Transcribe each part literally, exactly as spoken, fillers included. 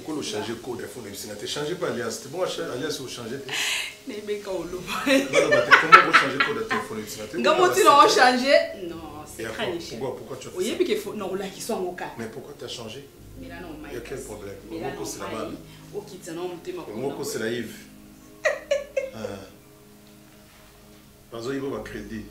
quand on change le code, il faut ne changer pas l'alliance. C'est bon, l'alliance, vous changez. Mais quand on le comment vous changez le code de téléphone? Comment tu l'as changé? Non, c'est très cher. Pourquoi, pourquoi tu as fait ça? Oui, parce que non, là, qui sont au cas. Mais pourquoi tu as changé? Mais là, non, il y a quel problème? Mais là, non, c'est la balle. Au qui t'en ont monté ma commande. C'est la Yves. Par exemple, il va crédit.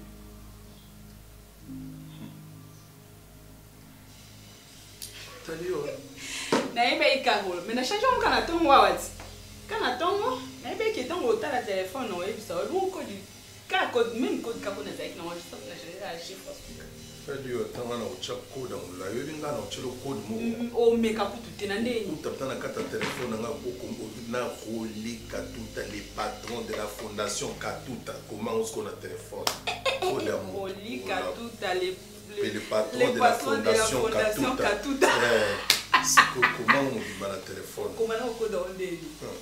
T'as dit, mais il y a mais na change on kana tongo wati kana tongo na be ki tongo ta la téléphone no e bisa lu ko di ka code même code ka bona zaki na wa stop na changer la chiffre fait du temps na o chap code on la yo linga na chelo code mo o me ka kutu tena ndeni utapta na kata téléphone nga ko na roli katuta les patrons de la fondation Katuta comment on se connaît téléphone roli Katuta les les patrons de la fondation Katuta. Comment on dit mal à téléphone? Comment on code en ligne?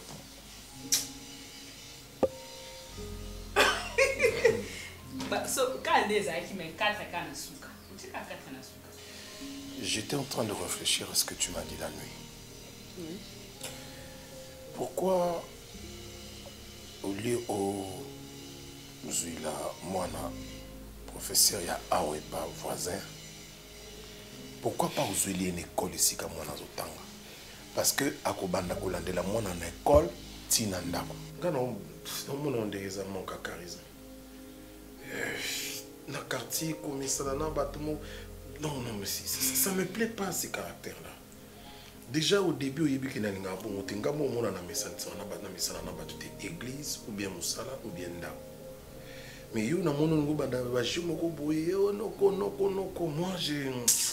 J'étais en train de réfléchir à ce que tu m'as dit la nuit. Oui. Pourquoi au lieu où Zouila, moi, professeur, il y a Aoueba, voisin, pourquoi pas vous avez une école ici comme moi dans le parce que à Kobanda Kolande la moi en école tinanda quand on on des raisonnements charisme dans quartier comme ça dans bâtiment non non mais ça me plaît pas ces caractères là déjà au début au début qu'il y a un bon tinga mo mo na message na ba na message na ba toute église ou bien musala ou bien nda mais yo na mono ngo ba ba jimo ko boye no ko no ko no ko moi j'ai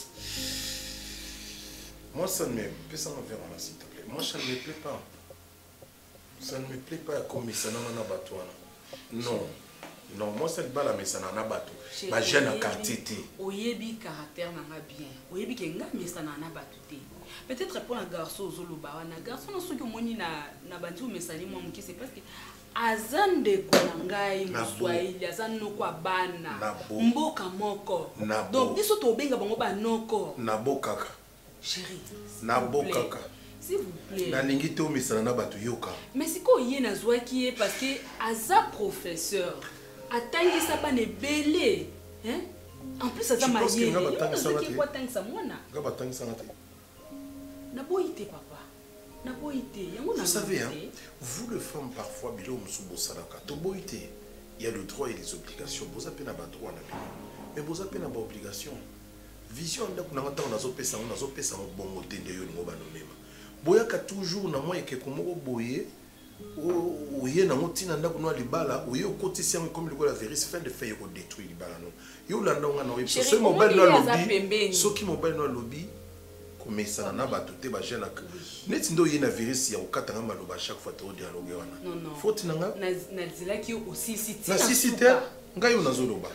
moi, ça ne me plaît pas, s'il te plaît. Moi, ça ne me plaît pas. Ça ne me plaît pas comme ça n'a pas bateau. Non. Non, moi, c'est pas la mais ça n'a pas bateau. Ma jeune a quartier. Oyebi caractère n'a pas bien. Oyebi que nga mais ça n'a pas bateau. Peut-être pour un garçon zoloba, un garçon non ce que moni na na bantu mais ça ni moi qui c'est parce que azan de konangai muswahili azan no kwa bana mboka moko. Donc biso to benga bango ba noko. Na bokaka. Chérie, Nabo kaka. S'il vous plaît. Na ningi to misana na batu yoka. Mais c'est quoi yé na zwa qui est parce que aza professeur atangi sa ba ne belé, hein? En plus aza marié. Nga batanga sa ngati. Quoi tangi sa mwana? Nga batanga sa ngati. Na boité papa. Na boité. Yango na. Vous savez hein, vous les femmes parfois bilo musubo salaka. To boité. Il y a le droit et les obligations. Vous avez na ba droit na bien. Mais vous avez na ba obligation. Vision ndako na ngata na zo pesa na zo pesa bongo tende yo ngo banomema boya ka toujours na moi ke komoko boye o oye na ngotina ndako no libala oye okotisi yango comme le la vérité fin de fait yo détruire libala no yo landa nga na oye so mobile no lobby soki mobile no lobby komesa na ba toté ba jeune ak neti ndo ye na vérité ya okata nga maloba chaque fois to dialogue wana non non faut tinanga na na zela ki aussi cité na cité nga yo na zoloba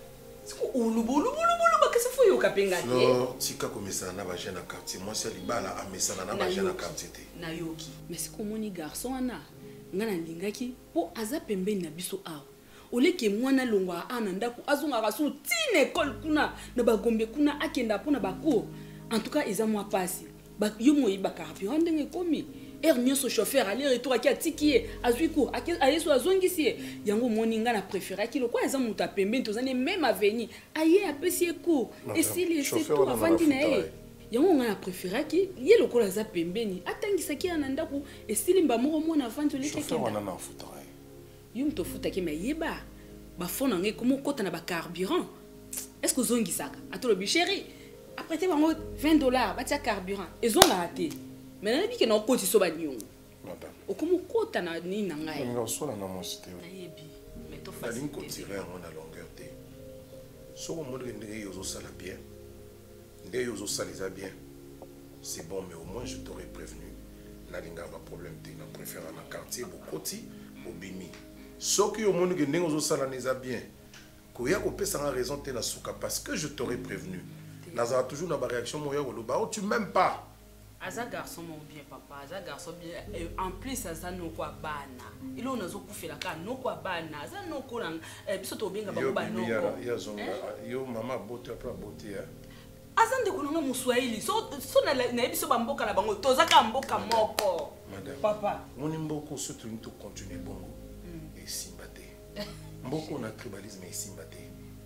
qu'est-ce que vous avez fait? Non, si vous avez na bagé na quartier, moi c'est libala a mesana na bagé na quartier. Na yoki. Mais c'est comme un garçon ana. Ngana lingaki po aza pembeni na biso awa. Ole ke mwana longwa ana ndako azonga raso tine école kuna na bagombe kuna akenda pona bako. En tout cas, ils ont moi passé. Ba yo moyi ba carburant ndenge komi. Er nyonso chauffeur aller retour aki atiki azui cour aye so azongisi yango moninga na préféré ki lokwa eza muta pembeni tozane même avenir aye apesi cour et si les c'est tout avant dîner yango nga na préféré ki ye lokola za pembeni atangisa ki na ndako et si limba moko mona avant to leke chauffeur wana na futara yum to futa ki mais yeba ba fona ngai komo kota na ba carburant est-ce que zongisaka atolo bi chéri après te bango vingt dollars ba tia carburant et zon la raté. Mais on a dit que nous avons so bagnon. Madame. O comme kota na ni na ngai. On so na mo cité. Nayebi. Mais to facile. La ligne continue en a longueur T. So mo de ndenge yo zo sala bien. Ndenge yo zo sala bien. C'est bon mais au moins je t'aurais prévenu. Na linga ba problème te na préfère na quartier bokoti obimi. So ki yo mo ndenge ndenge zo sala neza bien. Ko ya ko pesa na raison te na suka parce que je t'aurais prévenu. Nazara toujours na ba réaction mo ya ko lo ba tu m'aimes pas. Aza garçon mon bien papa, aza garçon bien en plus aza no kwa bana. Ilo nazo kufela ka no kwa bana, aza no ko na biso to benga ba ba no. Yo yo zonga, yo mama bote après bote ya. Aza azande kunanga muswahili so so na na biso bamboka na bango tozaka mboka moko madame papa moni mboko surtout nous continuer bongo et simbate mboko na tribalisme et simbate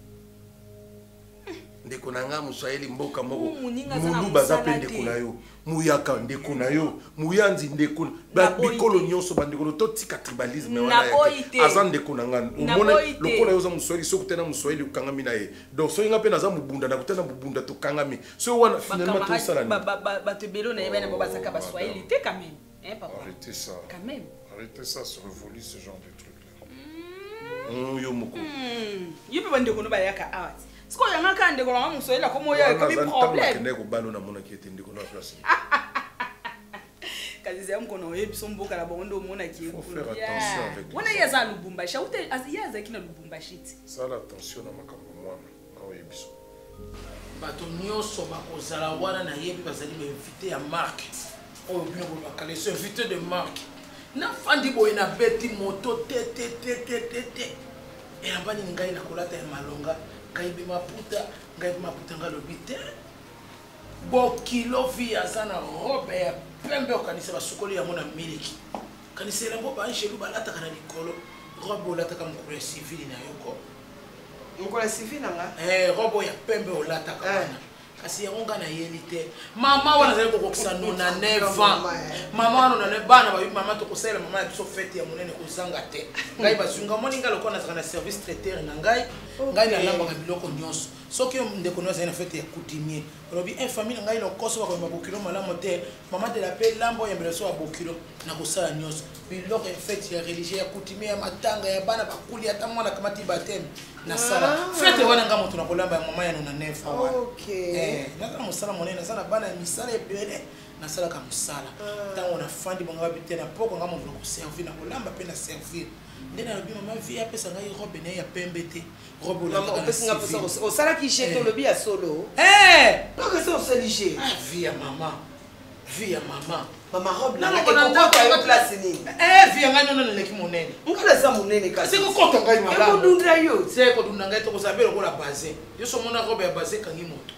ndeko nanga muswahili mboka moko mulu baza pe ndeko na yo muyaka ndeko na yo muyanzi ndeko ba bikolo nyonso bandeko to tika tribalisme wana ya azan ndeko nanga umona lokola yo za muswahili so kutena muswahili ukangami na ye donc so inga pe na za mubunda na kutena mubunda to kangami so wana finalement tout ça là ba ba ba te belo na yebana ba saka ba swahili te quand même hein papa arrêtez ça quand même arrêtez ça sur volu ce genre de truc là mm yo moko yo pe bandeko no ba yaka art siko yanga kande ko mama muswahili ko moya ko bi problème kende ko balo na mona ki ete ndeko na place kazi ya mkono yebi somboka la bondo mona ki faut faire attention avec wana yaza lubumbashi ute yaza kina lubumbashi ça l'attention na makambo mwana na oyebiso bato nyonso bakozala wana na yebi bazali ba invité ya marque oyo bien ko bakale so invité de marque na fandi boye na beti moto te te te te te te e ambani ngai na kolata ya malonga ngai bi maputa ngai bi maputa ngalobi te bo kilo via sana robe ya pembe okanisa basukoli ya mona miliki kanisa la bo ba nshelu balata kana likolo robe olata kama mkuru ya civili na yoko mkuru ya civili nga eh robe ya pembe olata kana kasi yango nga na yelite mama wana zali kokokisa nona neuf ans mama wana na bana ba mama to kosela mama ya biso fete ya monene kozanga te ngai basunga moni ngalo kona zaka na service traiteur na ngai ngai na lamba ka biloko nyonso soki ndeko no zali na fete ya coutumier robi un famille ngai lokoso ba ko mabokilo malamu te mama de la paix lambo ya mbeleso ya bokilo na kosala nyonso biloko ya fete ya religieux ya coutumier ya matanga ya bana bakuli ata mwana kamati batem na sala fete wana nga moto na kolamba ya mama ya nona neuf ans okay eh na musala monene na sala bana ya misala ebele na sala ka musala tango na fandi bonga bite na poko nga moto ko servir na kolamba pe na servir ndena lobi mama vi apesa ngai robe na ya pembe te robe la ka pesa nga pesa o sala ki jeto lobi ya solo eh pas que ça o seli ah vi ya mama vi ya mama mama robe na ko kota yo place ni eh vi ngai nono na leki monene ngala za monene ka c'est ko kota ngai mama ko dundra yo c'est ko dundra ngai to ko sabelo ko la base yo so mona robe ya base kangi moto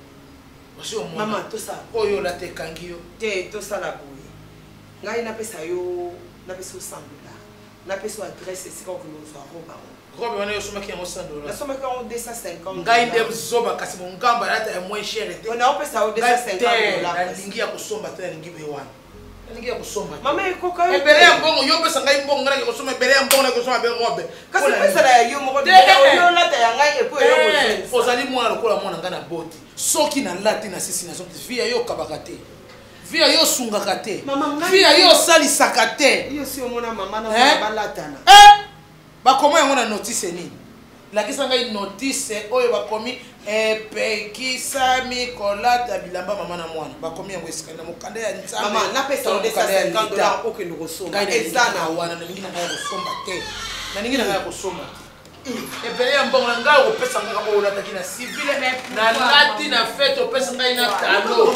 mama to ça oyo la te kangi yo te to ça la boye ngai na pesa yo na pesa cent dollars na pesa adresse c'est ko no so robe robe wana yo soma ki yango cent dollars na soma ka deux cent cinquante ngai dem zoba kasi mo ngamba ata ya moins cher te on a pesa yo deux cent cinquante dollars na lingi ya kusomba te lingi be wana lingi ya kusomba mama eko ka yo ebele ya mbongo yo pesa ngai mbongo ngai kusoma ebele ya mbongo na kusoma be robe kasi pesa la yo moko de yo lata ya ngai epo yo ko ozali mwana lokola mwana ngana boti soki na lati na sisi na soki via yo kabaka te via yo sungaka te via yo salisaka te yo si omona mama na balatana eh bakoma yango na notice nini lakisa ngai notice oyo bakomi epekisa mikolata bilamba mama na mwana bakomi yango esika na mokanda ya nzambe mama na pesa deux cent cinquante dollars okende kosomba ezana wana na ningi na ngai kosomba te na ningi na ngai kosomba ebele ya mbongo na ngai kopesa ngai kabo olataki na civile na lati na fete opesa ngai na talo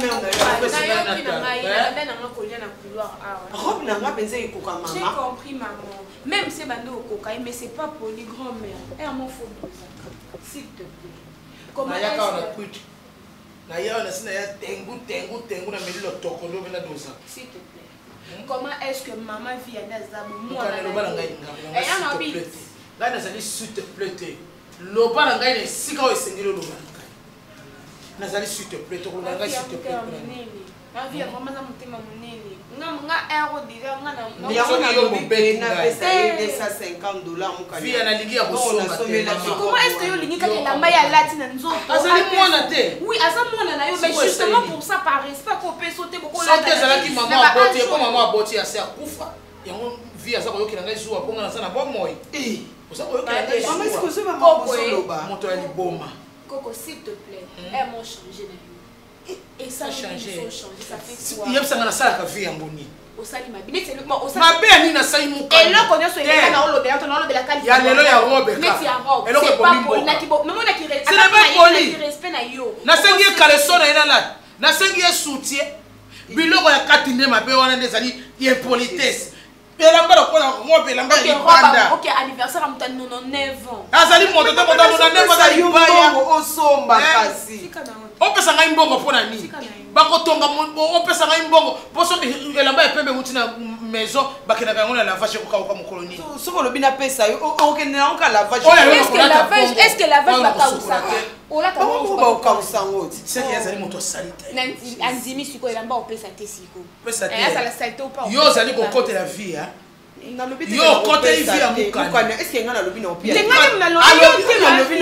robe na nga penza ekoka mama j'ai compris maman même c'est bando okoka mais c'est pas poli grand-mère et mon faut s'il te plaît comment ya ka na kwit na ya na sina ya tengu tengu tengu na melilo tokolo bena doza s'il te plaît comment est-ce que maman vient d'Azabo moi na lobala ngai ngai ngai nazali s'il te plaît te lobala ngai na sika o esengeli lobala ngai nazali s'il te plaît to lobala ngai s'il te plaît la vie vraiment ça mutema munene nga nga euro déjà nga na yango na yo bibeli na pesa deux cent cinquante dollars muka via na lingi ya kosomba te comment est-ce que yo lingi ka lamba ya lati na nzoto azali mwana te oui asa mwana na yo mais justement pour ça par respect ko pe sauter boko la soki ezalaki mama aboti ko mama aboti ase akufa yango via za koyokela ngai zuwa ponga na sana bomoi eh osa koyokela ngai mama est-ce que ça mama kosoloba moto ya liboma Coco s'il te plaît elles m'ont changé de et ça changé ça fait quoi il y a ça na sala ka vie yango ni osali mabine c'est le moi osali mabe ani na sai muka et là connait so ele na olo bela to na olo bela kali ya lelo ya robe ka mais ya robe eloko c'est ko pas mimbo poli na kibo même on a qui c'est pas poli respect na yo na sengi kaleso na ina la na sengi soutien biloko ya katinde mabe wana ndezali ye politesse belamba ko na robe lamba ya banda OK anniversaire am quatre-vingt-dix-neuf ans azali moto te moto na neuf ans azali baya osomba kasi fika na opesa ngai mbongo mpona nini bakotonga opesa ngai mbongo mpo soki elamba ya pembe euti na maison bakendaka yango na lavage ekokauka mokolo nini soki olobi napesa yo okende nango ka lavage est ce que lavage bakausa bakausa yango ti seki ezali moto asali te andimi sikoyo elamba opesa te sikoyo opesa te asala salite opa yo ozali kokotela vie ya yo kote ivi ya mukani eske nga nalobi na opia nalobi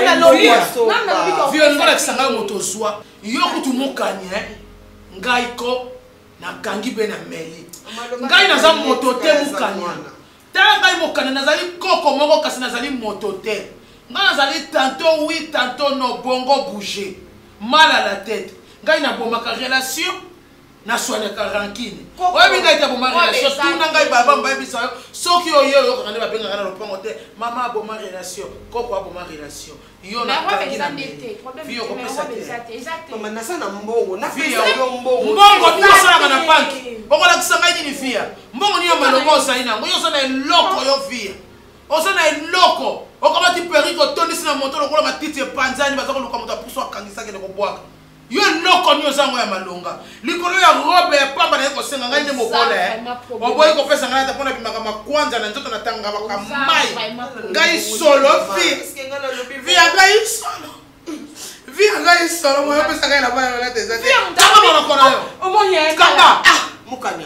vie ngolakisa ngai moto ozwa yo kutu mukani ngai ko nakangi mpe na meli ngai naza moto te mukani tala ngai mokani nazali koko moko kasi nazali moto te ngai nazali tantôt oui tantôt non bongo bouger mal à la tête ngai nabomaka relation nasoignaka rankine oyebi ngai te aboma relation tuna ngai baba mbayebisa yo soki oyo oyokaka nde babengaka na lopango te mama aboma relation koko aboma relation yo nakangi na vi okopesa te nasa na mbongo mbongo ni osalaka na banki okolakisa ngai nini via mbongo ni yo malongo ozali nango yo oza na eloko yo via oza na eloko okamati perike otondisi na moto lokola matiti epanzani baza koluka moto apuso akangisaki nekobwaka yo eloko ni ozango ya malonga likolo ya robe ya pamba naye kosenga ngai nde mobole oboyi kopesa ngai ata mpona bimaka makwanza na nzoto natangaka mai ngai solo via ngai solo via ngai solo moyo opesa ngai na bana lolate eza te tanga monoko na yo kanga mukanya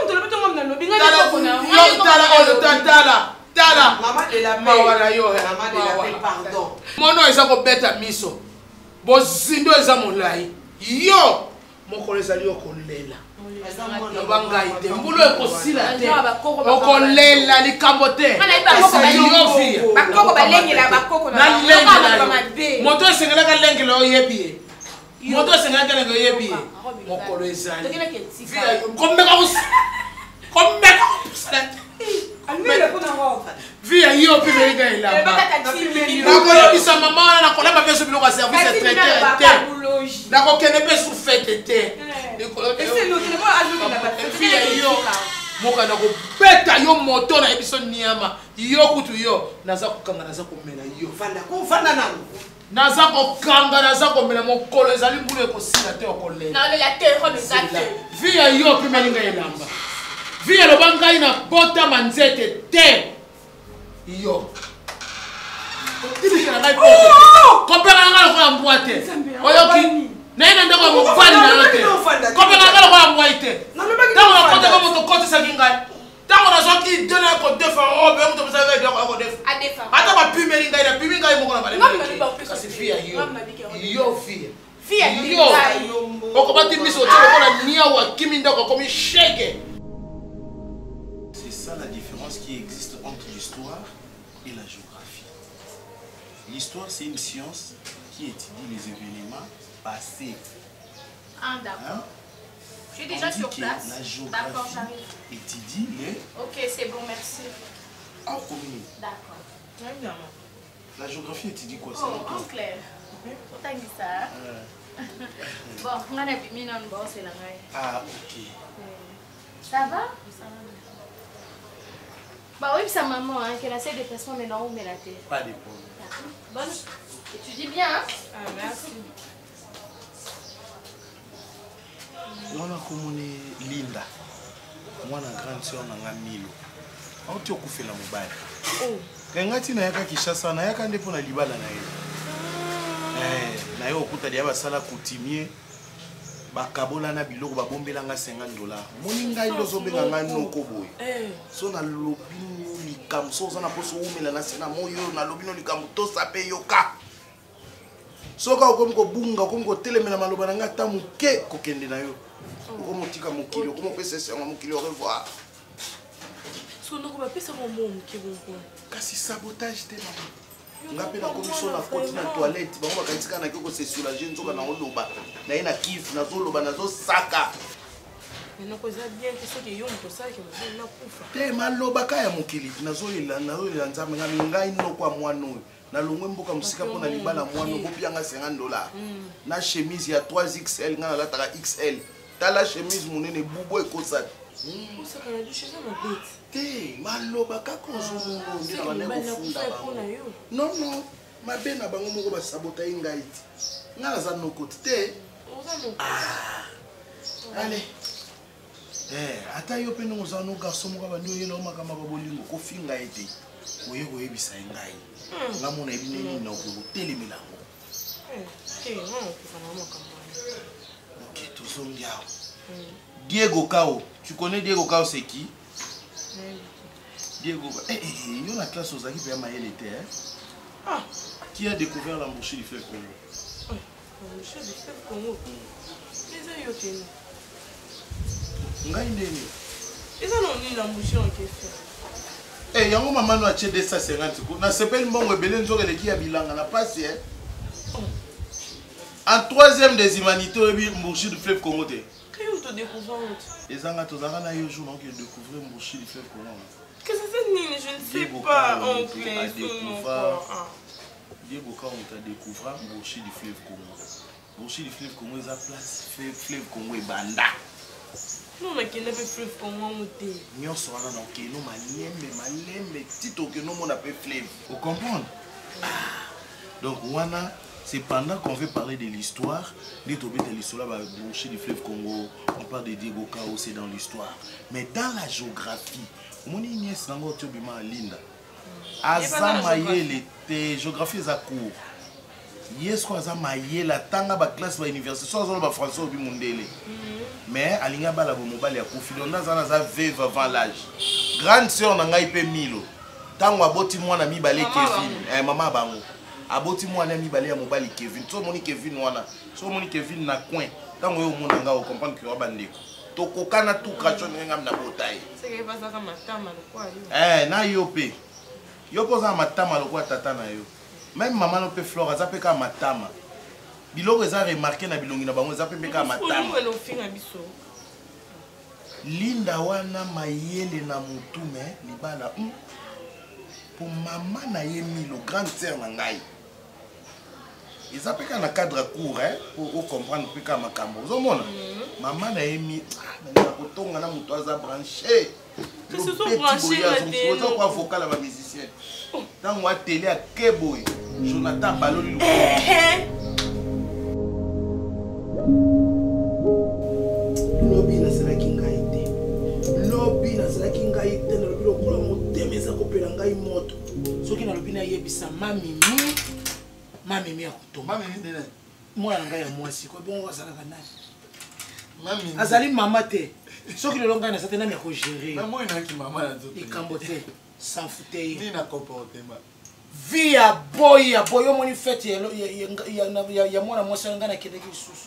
tala oyo tala tala maman de la mawa na yo maman de la paix pardon mono eza kobeta miso bozindo eza molai yo mokolo ezali okolela nobanga ite mbulu ekosila te okolela likambo te moto esengelaka lengela oyebi ye moto esengelaka lengela oyebi ye mokolo ezali komeka komeka via yo mpe melinga elamba nakoyebisa mama wana nakolamba mpeso biloko ya service traiteur te nakokende mpe sufete te via yo moka nakobeta yo moto na yebiso niama yo kutu yo naza kokanga naza komela yo naza kokanga naza komela mokolo ezali mbulu ekosila te okolela via yo mpe melinga elamba via loba ngai na bota manzete te yo tibikela ngai pote kopeka ngai lokola mbwa te oyoki naye na ndeko ya mobali na yo te kopeka ngai lokola mbwa te ntango nakoteka moto kotisaki ngai ntango nazwaki dena ya kodefa robe moto mosali ngai biloko ya kodefa ata bapimeli ngai napimi ngai moko na baleki kasi via yo yo via yo okobati miso te lokola niau akimi ndako akomi shege. C'est ça la différence qui existe entre l'histoire et la géographie. L'histoire, c'est une science qui étudie les événements passés. Ah, d'accord. Hein? Je suis déjà sur place. La géographie étudie les... Ok, c'est bon, merci. En commun. D'accord. La géographie étudie quoi? Oh, en clair. Autant que ça. Bon, on a mis dans le bon, c'est la maille. Ah, ok. Ça va? Ça va. Bah oui, sa maman, hein, qu'elle a ses déplacements maintenant, où met la tête. Pas de problème. Bonne. Et tu dis bien, hein? Ah, merci. Mwana komone Linda. Mwana grande sœur nanga Milo. Auti okufela mobali. Oh. Ngati na yaka Kishasa na yaka ndepo na libala na ye. Eh, na yo okuta dia basala coutumier. Bakabola na biloko babombelanga cinquante dollars. Moni ngai lozo benga nga noko boy. Eh. So na lobino likam so na poso umela na sena moyo na lobino likam to sape yoka. So ka okomi ko bunga okomi ko telemela maloba na nga ta muke kokende na yo. Okomo tika mukili okomo pesa senga mukili au revoir. So noko ba pesa mo mo muke bongo. Kasi sabotage te mama. Ngape na komiso na koti na toilette bango bakatika na kiko se soulager nzoka na oloba na ye na kifu na zoloba na zo saka na ko za bien que ce que yo mto saka ke mo na kufa te maloba ka ya mokili na zo lela na zo lela nzambe ngami ngai no kwa mwana na longwe mboka musika pona libala mwana bopianga cinquante dollars na chemise ya trois X L ngana la taka X L tala chemise munene bubo ekosa osaka na du chez ma bête te maloba kako zo ndina bana kufunda ba non non mabe na bango moko ba sabota ingaiti nga za no côté. Ah. Allez. Eh, ata yo pe no za no garçon mo ba ndio yelo makama ba bolingo ko finga ete. Oye ko yebisa ngai. Nga mona ebine ni na ko telemela ngo. Eh, eh, non, ko kana mo kamana. OK, tout son diao. Diego Cao, tu connais Diego Cao c'est qui? Diego, eh, eh, il y a une classe aux équipes à Maël était, hein? Ah! Qui a découvert l'embouchure du fleuve Congo? Oui, l'embouchure du fleuve Congo. Les Ayotene. Ngaïndeni. Ils ont eu l'embouchure en question. Eh, il y a un moment où tu as deux cent cinquante. Na s'appelle mon rebelle nzore le qui a bilan na pas hein. En troisième des humanités, l'embouchure du fleuve Congo. Qu'est-ce que tu découvres? Les gens qui ont eu un jour qui découvert l'embouchure du fleuve Congo. Qu'est-ce que c'est? Je ne sais pas, oncle. Diego Cao on a découvert l'embouchure du fleuve Congo. L'embouchure du fleuve Congo est à place fleuve Congo et Banda. Non, mais qui n'est pas fleuve Congo. Nous sommes là dans le nom malembe malembe tito que nous on appelle fleuve. Vous comprenez? Donc wana c'est pendant qu'on veut parler de l'histoire, de l'histoire bah l'embouchure du fleuve Congo, on parle de Diego Cao, c'est dans l'histoire. Mais dans la géographie, mon nièce sango tobima linda. Azamaye les géographie est à court. Yes quoi azamaye la tanga ba classe ba université, soit on ba français au bimondele. Mais alinga bala bo mobile ya kofi donda zana za veuve avant l'âge. Grande sœur na ngai pe Milo. Tango aboti mwana mibale Kevin, eh mama bango. Aboti mwana mibale ya mobile Kevin. So moni Kevin wana. So moni Kevin na coin. Tango yo mona nga o comprendre que wa bandeko. Tokokana tout kracho nga na botaye. C'est que pas ça comme matama le quoi. Eh na yo pe. Yo poza matama le quoi tata na yo. Même maman no pe Flora za pe ka matama. Biloko eza remarqué na bilongi na bango za pe ka matama. Linda wana mayele na mutume libala um. Pour maman na ye Milo grande sœur na ngai. Ils appellent un cadre court hein, pour comprendre plus qu'à ma cambo. Vous voyez, maman a émis, mais la coton a mon toit à brancher. Que ce soit branché la télé. Vous quoi vocal à ma musicienne. Dans moi télé à Keboy, Jonathan Baloli. Lobby na sera kinga ite. Lobby na sera kinga ite na lobby lokola motemeza kopela ngai moto. Soki na lobby na yebisa mami mi. Mami mi akutomba. Mami mi nene. Mwana nga ya mwasi ko bon azalaka nani. Mami azali mama te. Soki le longa na satana mi ko gérer. Na moi na ki mama na zote. Ikambote sans fouter. Ni na comportement. Vi ya boy ya boy yo moni fete ya ya ya mwana mwasi nga na kende ki susu.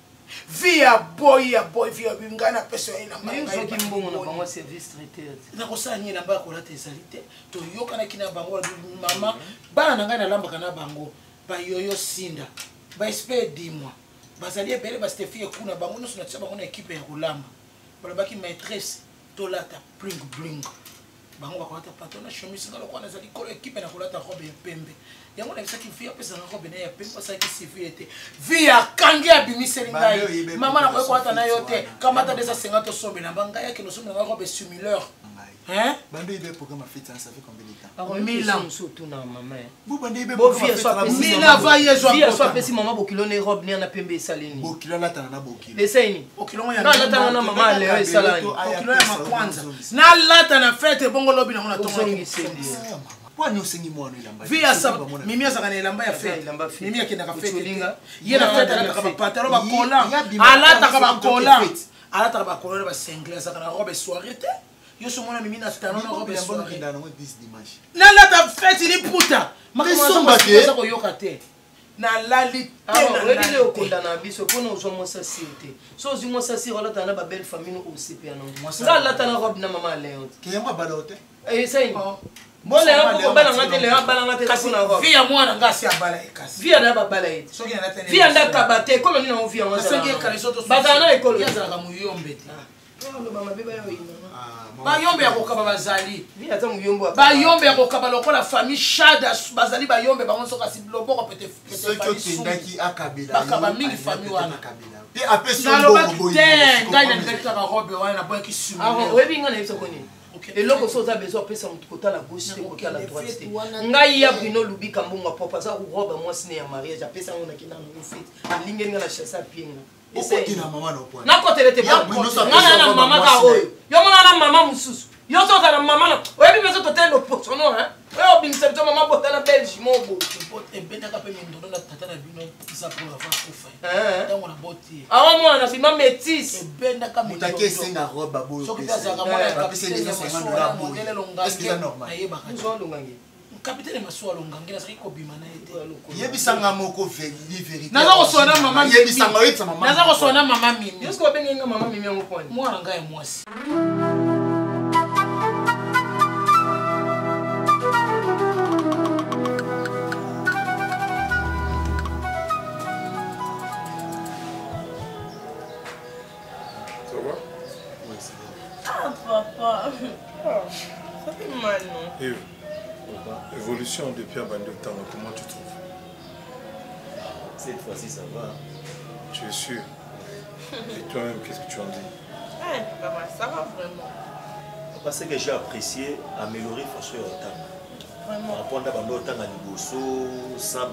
Vi ya boy ya boy vi ya binga na pesa ina manga. Ni soki mbongo na bango service traiteur. Na ko sa nyina ba ko la te salite. To yoka na kina bango mama bana na nga na lamba kana bango. Ba yoyo sinda ba espere dis-moi bazali ebele ba Stéphie kuna bango no sona tsaba ngona équipe ya kulamba bala baki maîtresse tolata bling bling bango ba kwata patona chemise ngalo kwa nazali ko équipe na kulata robe ya pembe yango na bisaki via pesa na robe na ya pembe parce que civil était via kangi ya bimiseli ngai mama na ko kwata na yote kamata deux cent cinquante sombe na banga yake no sombe na robe simulaire. Hein? Bando ibe programme fait ça fait combien de temps? Ah mille ans surtout na maman. Vous bando ibe programme fait mille ans va yezo. Via soit pesi maman bokilo ne robe ni na pembe salini. Bokilo la tana na bokilo. Esaini. Bokilo ya. Na la tana na maman leo esalani. Bokilo ya makwanza. Na lata na fete bongo lobi na ngona tonga ngisendi. Kwani usengi mwana ilamba. Via sa mimi asa kana ilamba ya fete. Mimi akenda ka fete. Ye na fete na ka patalo ba kola. Alata ka ba kola. Alata ka ba kola ba single sa kana robe soirée te. Yo so mona mimi na talon na robe soirée. Na la ta fête ni puta. Makoma za ko yoka te. Na lali te na lali le okonda na biso pona ozo mo sa sirte. So ozo mo sa sirte la ta na ba belle famille au C P na. Nga la ta na robe na maman Léon. Ke yamba bala hote. Eh c'est bon le ko bala ngate le bala ngate kasi na robe. Via mwana ngasi abala ekasi. Via na ba bala ete. So ki na tene. Via nda kabate ko ni na via ngasa. Sangi kalisoto. Batana ekolo. Ya za ka muyombe te. No ba mabeba yo ina. Ba yombe ya kokaba bazali. Via ta muyombo. Ba yombe ya kokaba lokola famille Shada bazali ba yombe ba nso kasi loboko pete pete. Ce que tindaki akabila. Ba kaba mingi famille wana. Pe apesi bongo boyi. Ngai na ndeka ka robe wana na boy ki sumi. Ah webi ngana yebisa koni. eloko so oza besoin opesa motu kotala gauche te kotala droite te ngai ya Bruno Lubika mbongo papa aza robe mwasi ne ya mariage apesa ngo nakenda ngo fete alingi nga na chasse à pied nga okokina mama na point nakotele te nga na mama ka oyo yo mona na mama mususu yo so na mama na oyebi beso totele option no hein oyo bimisa bito mama botana Belgique mobo ebendaka mpe mindono na tata na bino isa pour avoir kufa ntango na boti awa mwana na bima métis ebendaka mutaki esenga robe aboyo soki mpe azalaka mwana ya kapitene kapitene masuwa modele longange ayebaka nzo longange kapitene masuwa longange nazalaki kobima na ye te yebisanga moko vérité naza kosoa na mama mimi yebisanga oyetsa mama naza kosoa na mama mimi yosko babengenga mama mimi yango poni mwana ngai ya mwasi Papa. Oh, ça fait mal, non? Et évolution depuis Abandé au temps, comment tu trouves? Cette fois-ci, ça va. Tu es sûr? Et toi-même, qu'est-ce que tu en dis? Ouais, papa, ça va vraiment. Parce que j'ai apprécié améliorer façon au temps. Vraiment. Répondre à Bando au temps à Liboso, sans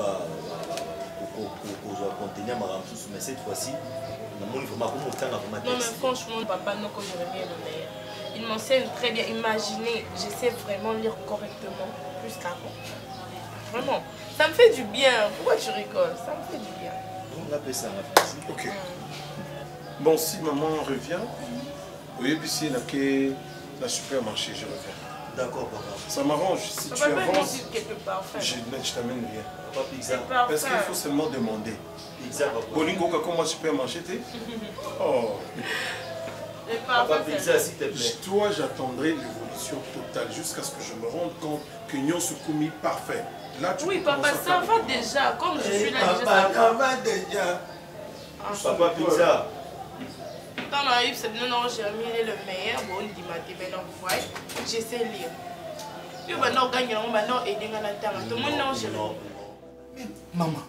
contenir ma ramsous, mais cette fois-ci, non, mais franchement, papa, non, que j'aurais bien le meilleur. Il m'enseigne très bien. Imaginez, je sais vraiment lire correctement, plus qu'avant. Vraiment. Ça me fait du bien. Pourquoi tu rigoles? Ça me fait du bien. On appelle ça la Ok. Bon, si maman revient, oui, puis si elle a la supermarché, je reviens. D'accord, papa. Ça m'arrange. Si Papa, tu avances, quelque part, je, je t'amène rien. Papa, pizza. Parce qu'il faut seulement demander. Pizza, papa. Bolingo, comment supermarché t'es? Oh. Papa, pizza, s'il te plaît. Toi, j'attendrai l'évolution totale jusqu'à ce que je me rende compte que Nyon se commis parfait. Là, tu oui, peux papa, ça va déjà. Comme je suis là, déjà, papa, ça va déjà. Papa, pizza. Dans ma vie, c'est bien, non, Jérémy, il est le meilleur. Bon, il dit, ma télé, non, ouais, j'essaie de lire. Puis, maintenant, on gagne, on va non aider à la terre. Tout le monde, non, Jérémy. Maman.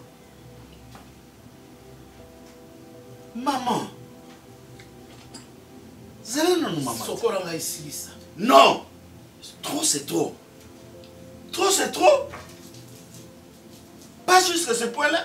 Maman. Zala non, maman. Sokola nga ici, ça. Non. Trop, c'est trop. Trop, c'est trop. Pas jusqu'à ce point-là.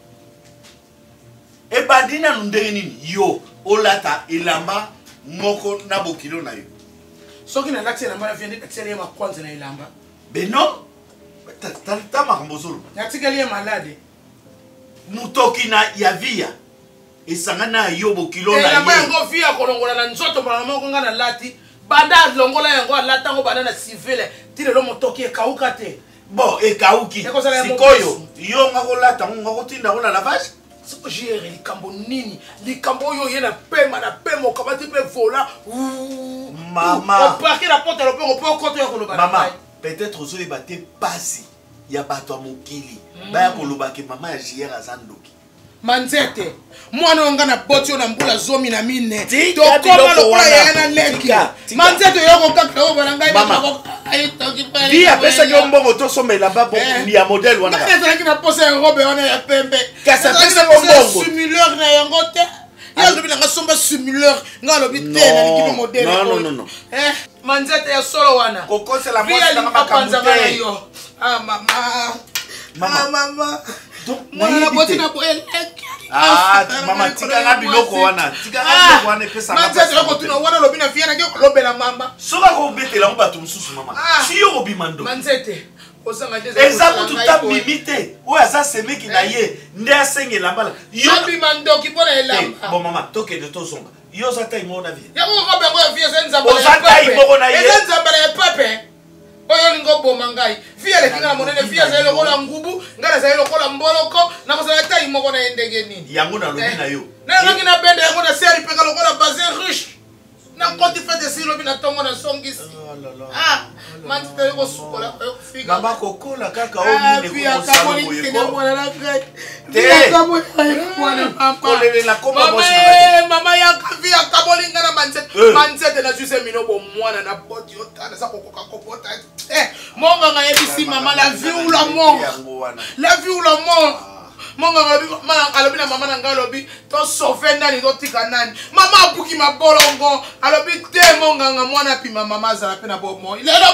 Et badina nunderini yo olata ilamba moko na bokilo na yo. Soki na lati elamba na viande tatseli ma kwanza na elamba. Ben non. Ta ta ta makambozolo. Yatikeli malade. Mutoki na yavia. Esangana yo bokilo na yo. Elamba yango via kolongola na nzoto bana moko nga na lati. Banda longola yango alata ngo bana na civile. Tile lo motoki e kauka te. Bon, e kauki. Sikoyo. Yo ngakolata ngakotinda ko na lavage. J'ai likambo nini likambo yo yena pema na pema okabati pe vola maman on parquer la porte on peut côté ko loba maman peut-être ozo ebate pasi ya bato ya mokili baya ko loba ke maman ya J R azandoki manzete mwana onga na boti na mbula zomi na mine to koma lokola yana leki manzete yoko kaka o balanga mama di apesa ki mbongo to somela ba bon ya modèle wana ka ezalaki na pose ya robe wana ya pembe kasa pesa mbongo simuleur na yango te ya lobi na somba simuleur nga lobi te na likibi modèle non non non non eh manzete ya solo wana kokose la mwasi na makambo te ah mama mama mama mwana boti na bo eleki ah mama tika na biloko wana tika na biloko wana pesa na manzete yoko tuna wana lobi na fiana ke lobela mama soka ko betela ngo bato mususu mama si yo obimando manzete osanga des exact tout ta mimite oya za semeki na ye nde asengela mbala yo bimando ki pona elamba bon mama toke de to zonga yo za tai mo na vie ya ko ko be ko vie senza o za tai mo na ye senza bale pape oyo lingo boma ngai fia le kinga monene fia za lokola ngubu ngala za lokola mboloko na ko za tai moko na endege nini yango na lobi na yo na ngi na bende yango na seri peka lokola bazin riche na koti fete si lobi na tongo na songisi ah manzete ko sukola ko fika mama kokola kaka o mine ko salo boye ko mwana na ngai te kamo mwana papa kolele la koma bosi na mama ya kavia kabolinga na manzete manzete na juse mino bo mwana na boti otana sa kokoka kopota eh monga nga yebisi mama la vie ou la mort la vie ou la mort monga alobi na mama na ngai alobi to sauver nani to tika nani mama abuki mabolongo alobi te monga mwana pima mama azala pe na bomo il est là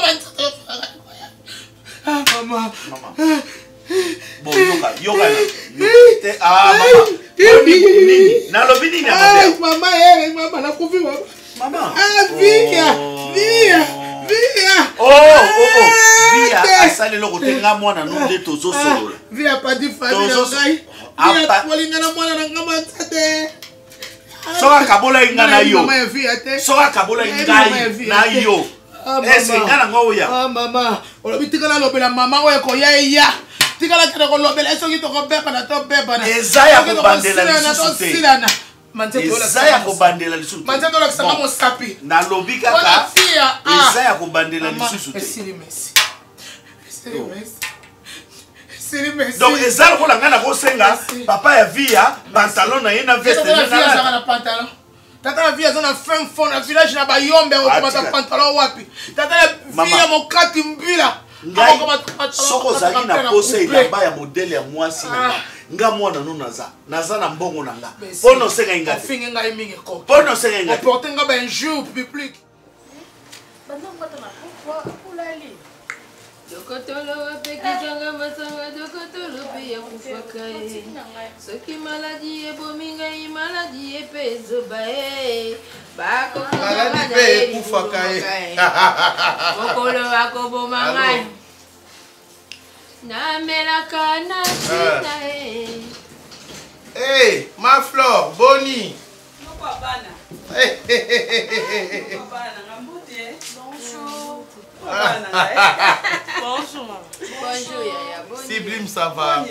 ah mama mama bon yoka yoka te ah mama nini na lobi nini ah mama eh mama na kufi mama ah via via via oh oh oh via asali loko tenga mwana no de tozo solo via pas di famille ngai via polinga na mwana na ngama tate soka kabola inga na yo soka kabola inga na yo est-ce que ngana ngoya ah mama olobi tikala lobela mama oyo ko ya ya tikala kere ko lobela esoki to ko beba na to beba na ezaya ko bandela lisusu te manzeto la ezaya ko bandela lisusu manzeto la sanga mo sapi na lobi kaka ezaya ko bandela lisusu te siri merci siri merci siri merci donc ezala ko la ngana ko senga papa ya via pantalon na yena veste na na pantalon tata la vie azana fin fond na village na bayombe ko mata pantalon wapi tata la vie mokati mbila soko zaki na pose ilamba ya modele ya mwasi na nga mwana no naza naza na mbongo na nga pono senga inga finga nga mingi ko pono senga inga porter nga ben jour public banda ngota na pourquoi ulali dokotolo pekitanga masanga dokotolo pe ya kufaka e soki maladie bominga i maladie pezo bae bako maladie pe kufaka e bokolo bako bomangai na melaka na china e eh ma fleur boni noko bana eh eh bana ngambuti bonjour bonjour maman bonjour yaya bonjour Siblim ça va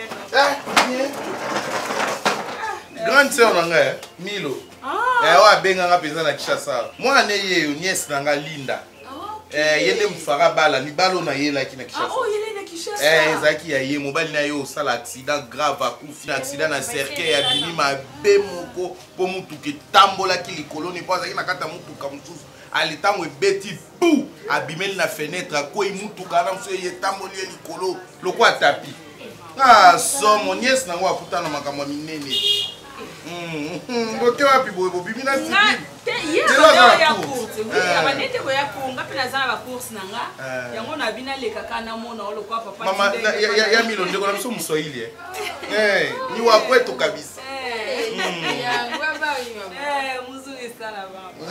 grande sœur nanga Milo eh wa benga nga peza na Kishasa mwana ye nièce nanga Linda eh yende mfara bala ni balo na yela ki na Kishasa ah oh yele na Kishasa eh ezaki ya ye mobali na yo sala accident grave akufi accident na cercueil ya bini mabe moko po mutuke tambola ki likolo ni poza ki na kata mutuka mususu alitango ebeti pou abimeli na fenêtre akoi mutuka na mso ye tamboli likolo loko atapi ah somo nièce nango akutana makambo minene mm boke wapi boye bobimi na sibi te ya ya course oui abanete ko ya kunga pena za ba course nanga yango na bina leka kana mona olo kwa papa mama ya ya Milo ndeko na mso mswahili eh eh ni wa kwetu kabisa ya ngwaba eh muzuri sana baba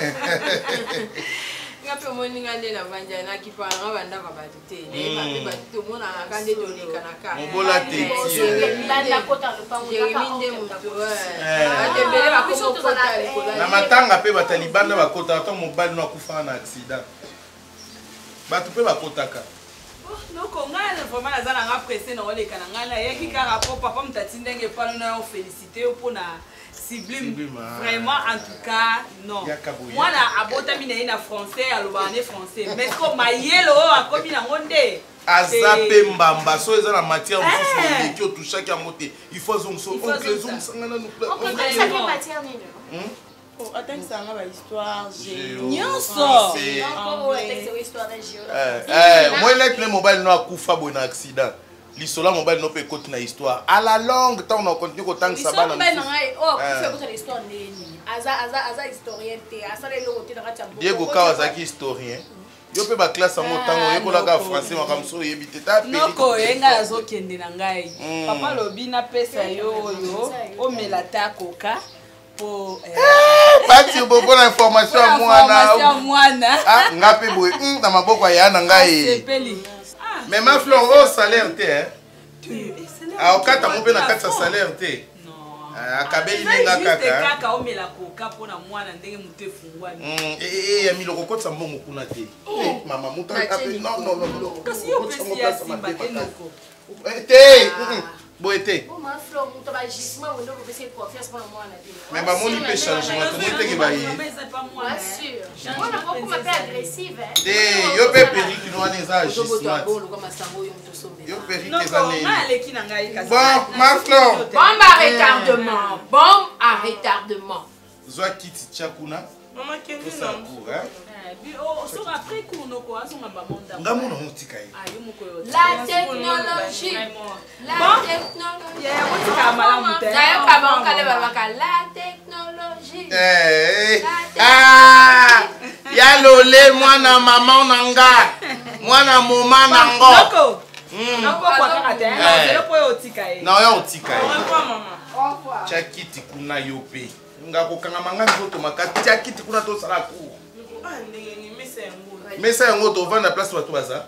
ngape moninga lela vanja na kipana ngabanda kabatu te ne babe batu mona akande dolika na ka mobola te banda kota lupango minde mutu atembele bakomo kota likola na matanga pe batalibanda bakota ata mobali no akufa na accident batu pe bakotaka noko ngala vraiment nazala nga pressé na oleka na ngala yeki ka rapport papa mtati ndenge pano na féliciter pour na Siblim, vraiment en tout cas non moi na abota mina na français alobane français mais comme mayelo akomi na ngonde azape mbamba so eza na matière mususu qui otushaki yango te il faut zonso oncle zoom sangana no play on peut ça fait matière nini oh attends ça nga ba histoire j'ai nyonso encore la texte histoire de géo eh eh moi let le mobile no akufa bo na accident l'isola mobile no pe côté na histoire à la longue temps on continue ko tang sabana mobile ngai oh kufa ko histoire nini aza aza aza historien te asa le logo te na katambo Diego Kawasaki historien yo pe ba classe mo tango yo ko la ka français makamso yebite ta pe noko enga azokende na ngai papa lobi na pesa yo yo o melata koka po pati bobo na information mwana mwana ah ngape boy na maboko ya na ngai mais ma fleur au salaire te hein ah okata mo pe na kata salaire te non akabeli ninga kaka kaka o mela koka pona mwana ndenge mutu efungwani mm eh eh Milo kokotsa mbongo kuna te mama mutu ape non non non kasi yo pesi ya simba te noko te boy te bon ma fleur mutu ba gisement mo ndoko pesi confiance pour mwana te mais ba moni pe changement to mo te ke ba yi bien sûr mwana ko kuma pe agressive hein te yo pe periki no ani za gisement yo periki za ne bon ma fleur bombe à retardement bombe à retardement Zoa kiti tchakuna. Maman Kenny ça court hein. Oh, sur après cours no quoi, sur ma bamonda. Ngamo no tikai. Ah, yo moko. La technologie. La technologie. Yeah, on tika mala mute. D'ailleurs, comment on calme babaka la technologie. Eh. Ah! Ya lolé mwana maman nanga. Mwana moma nango. Noko. Noko kwa kaka te. Zero po yo tika e. Na yo tika e. Au revoir maman. Au revoir. Chakiti kuna yope. Ngako kanga manga nzoto makati chakiti kuna to sala ku. Ah ndenge ni mesa yango. Mesa yango to vanda place watu baza.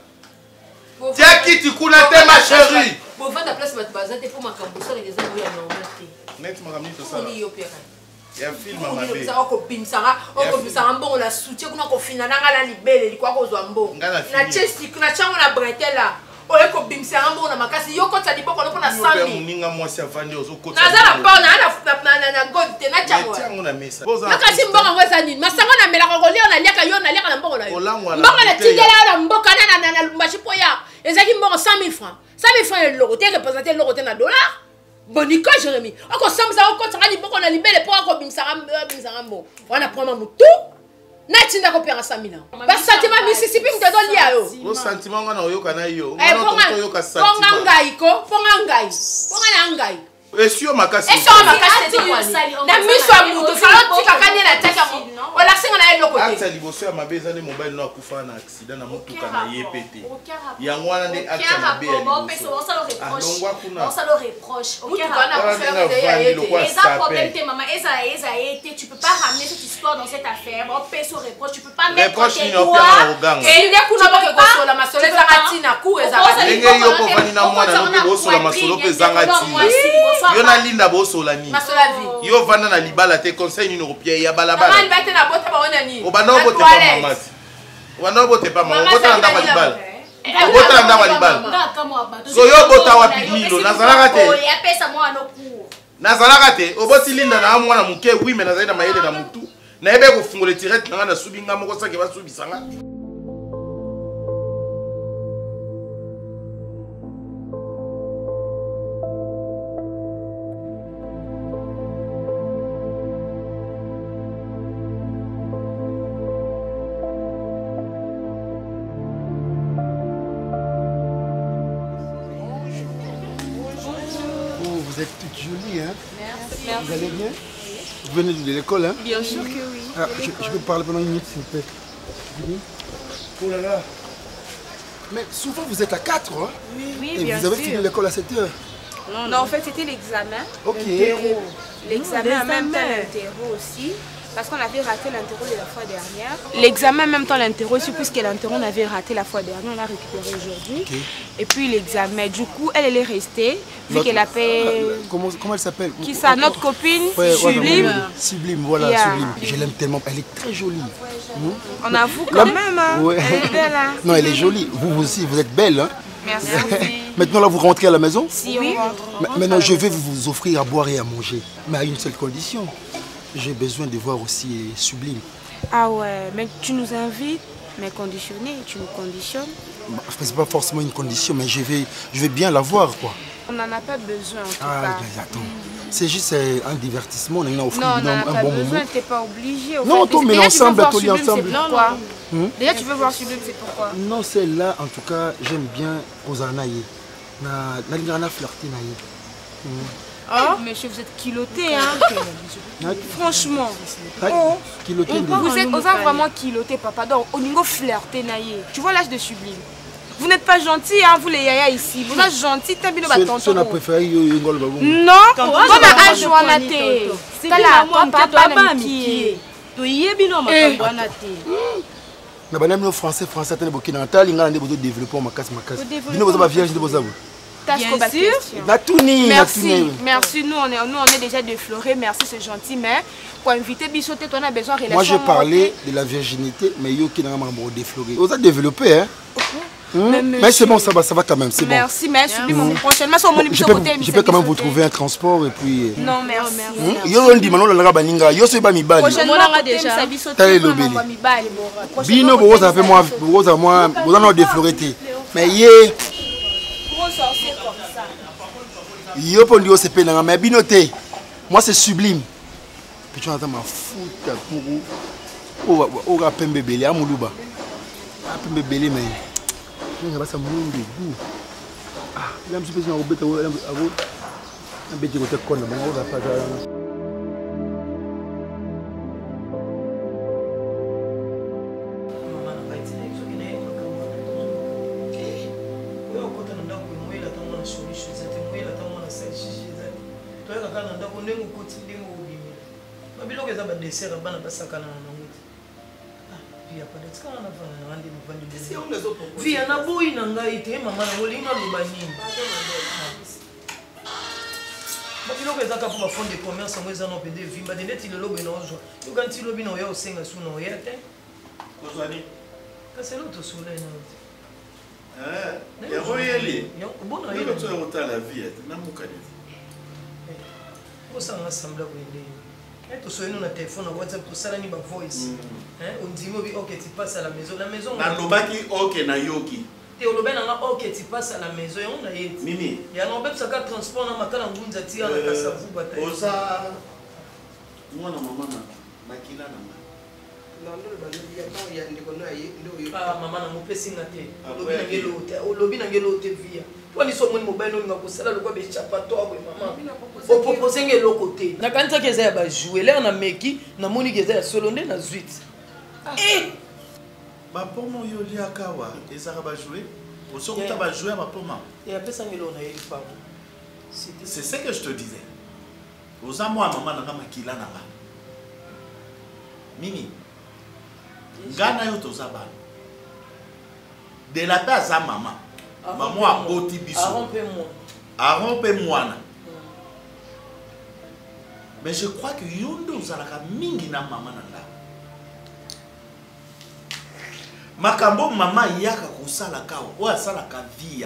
Chakiti kuna te ma chérie. Pour vendre place watu baza te pour makambo so les gens ya normal te. Net makamni to sala. Ni yope ka. Ya film mabe. Ça ko bimsanga, o ko bimsanga mbongo la soutien kuna ko fina nanga la libele likwa ko zwa mbongo. Na chesti kuna chango na bretela. Oye ko bimsanga mbongo na makasi yo ko tali boko na cent mille. Ninga mwasi avandi ozo kota. Nazala pa na na na na god te na chango. Tiango na mesa. Makasi mbongo ngweza nini? Masango na mela ko lio na liaka yo na liaka na mbongo na yo. Mbongo na tigela na mboka na na na lumbashi po ya. Ezaki mbongo cent mille francs. cent mille francs le logo te représenter le logo te na dollar. Bonika Jérémy. Oko samza oko tsanga liboko na libele po ko bimsanga bimsanga mbo. Wana prendre mutu. Na tinda ko pera cent mille. Ba sentiment Mississippi mtezo lia yo. Bo sentiment ngana oyoka na yo. Eh ponga oyoka sentiment. Ponga ngai ko, ponga ngai. Ponga na ngai. Esio makasi. Esio makasi te kwani. Na miso ya mutu falo tika kanye na taka mo. Wala singa na eloko te. Ata liboso ya mabeza ne mobile no akufa na accident na mutuka na yepete. Yango wana nde ata mabe ya liboso. On ça le reproche. On ça le reproche. Mutuka na kufa de ya yete. Et ça problème t'es maman, et ça et ça été, tu peux pas ramener cette histoire dans cette affaire. On paie sur reproche, tu peux pas mettre tes doigts. Et il y a kuna ba ko sola masolo zangati na ku ezaka. Ndenge yo ko vani na mwana no bo sola masolo pe zangati. Yo na linda bo sola ni. Masola vi. Yo vanda na libala te conseil ni no pied ya balabala. Mama libate na bota ba ona ni. Obana bote pa mama. Obana bote pa mama. Bota na ba libala. Bota na ba libala. So yo bota wapi milo nazalaka te. Ya pesa mwana ku. Nazalaka te oboti linda na mwana muke oui mais nazali na mayele na mutu. Na ebe ko fungola tirette na na subinga moko sake ba subisanga. Vous êtes toute jolie, hein? Merci. Vous allez bien? Vous venez de l'école, hein? Bien sûr que oui. Ah, je, je peux parler pendant une minute, s'il vous plaît. Oh là là. Mais souvent, vous êtes à quatre, hein? Oui, oui, Et bien vous avez sûr. fini l'école à sept heures? Non, non, en fait, c'était l'examen. Ok. L'interro. L'examen en même temps l'interro aussi. Parce qu'on avait raté l'interro de la fois dernière. L'examen en même temps l'interro aussi, puisque l'interro on avait raté la fois dernière, on l'a récupéré aujourd'hui. Okay. Et puis l'examen, du coup, elle, elle est restée, vu Notre- qu'elle a fait... Comment, comment elle s'appelle? Qui ça? Notre copine, Ouais, ouais, Sublime. ouais, Sublime, voilà, Yeah. Sublime. Je l'aime tellement, elle est très jolie. Hmm? On avoue quand La- même, hein. Ouais. Elle est belle, hein. Non, elle est jolie. Vous aussi, vous êtes belle, hein? Merci. Maintenant, là, vous rentrez à la maison? Si, on rentre. Ma- Maintenant, je vais vous offrir à boire et à manger. Mais à une seule condition. J'ai besoin de voir aussi Sublime. Ah ouais, mais tu nous invites, mais conditionné, tu nous conditionnes. Bah, c'est pas forcément une condition, mais je vais, je vais bien la voir, quoi. On n'en a pas besoin en tout Ah, cas. mais attends. C'est juste euh, un divertissement. On a offert Non, on un, n'en a un pas bon besoin, moment. t'es pas obligé. au Non, fait. toi, mais Déjà, tu veux ensemble, voir toi, Sublime, ensemble. c'est pourquoi Hmm? Déjà, tu veux voir Sublime, c'est pourquoi Non, celle-là, en tout cas, j'aime bien Ozanaye. Na, na, na, na flirté naye. Hmm. Oh, monsieur, vous êtes kilotté, hein. Franchement. Oh. Kilotté de- Vous êtes aux vraiment kilotté, papa. Donc, au niveau flirté, naïe. Tu vois l'âge de Sublime. Vous n'êtes pas gentil, hein, vous les yaya ici. Vous êtes gentil, t'as bien le Ce- bâton. ce n'a préféré yo- yo- ngolo babou. Non, on a un joint té. C'est Tala, moi, papa, papa, papa, miki. Tu y es bien, ma Eh. femme, te. Na banami no français français tane bokina tali ngala nde bozo développer makasi makasi. développer Bino bozo ba vierge nde bozo. Bien sûr. Na tuni na Merci, tuni. merci. Nous on, est, nous, on est déjà déflorés. Merci, c'est gentil. Mais pour inviter Bissoté, toi, on a besoin de relation. Moi j'ai parlé de la virginité, mais yo qui n'a pas défloré. Vous avez développé, hein? Hmm? Mais Mais c'est bon, ça va, ça va quand même, c'est bon. Merci, mais Sublime, Hmm. prochainement, sur mon Je émission peux, côté. je peux quand même vous trouver un transport et puis. Non, merci. Hmm? Yo on dit maintenant la baninga, yo c'est pas mi bali. Prochainement, déjà. T'as lobeli. Bino vous avez moi, vous avez moi, vous en avez défloré. Mais yé, Gros sorcier comme ça. yo pour dire c'est pénal, mais bino té. Moi c'est Sublime. que tu as ma foot pour au au pembe belé à Muluba. Ah pembe belé mais il va ça monde goût. Ah, il y a un petit peu de robot à vous. Un petit côté con, mais on va pas via na boy na ngai te mama na molinga lubanini babiloko ezaka mpo bafond de commerce yango eza no pede vimba de neti lelo bena ozwa yoka nti lobi na oya osenga su na oya te kasi elo tosula ena osanga sambla koyendeni tosoyeno na telefone na whatsapp tosalani bavoice ondimi obi ok tu passes à la maison la maison nalobaki ok na yoki te olobe nanga ok tu passes à la maison yango na yeti mimi yango obebisaka transport na makala ngunza ti yana kasavuba ta oza mwana mama na makila na nga mama na mopesinga te olobi nangelo te via poni so moni mobile olinga kosala lokwa bechapatoire mama opropose eloko te nakanisaki eza ya bajouer lere na meki namoniki eza ya solo nde na zwit bapoma oyo oliaka awa ezaka bajouer osokuta bajouer ya bapoma apesanga eloko na yeli pamo c'est ce que je te disais oza mwa mama nanga makila nanga mimi ngana yo toza bana de la pe aza mama mama aboti biso aron mpe mwana mais je crois que yo nde ozalaka mingi na mama na nga makambo mama yaka kosalaka oyo asalaka via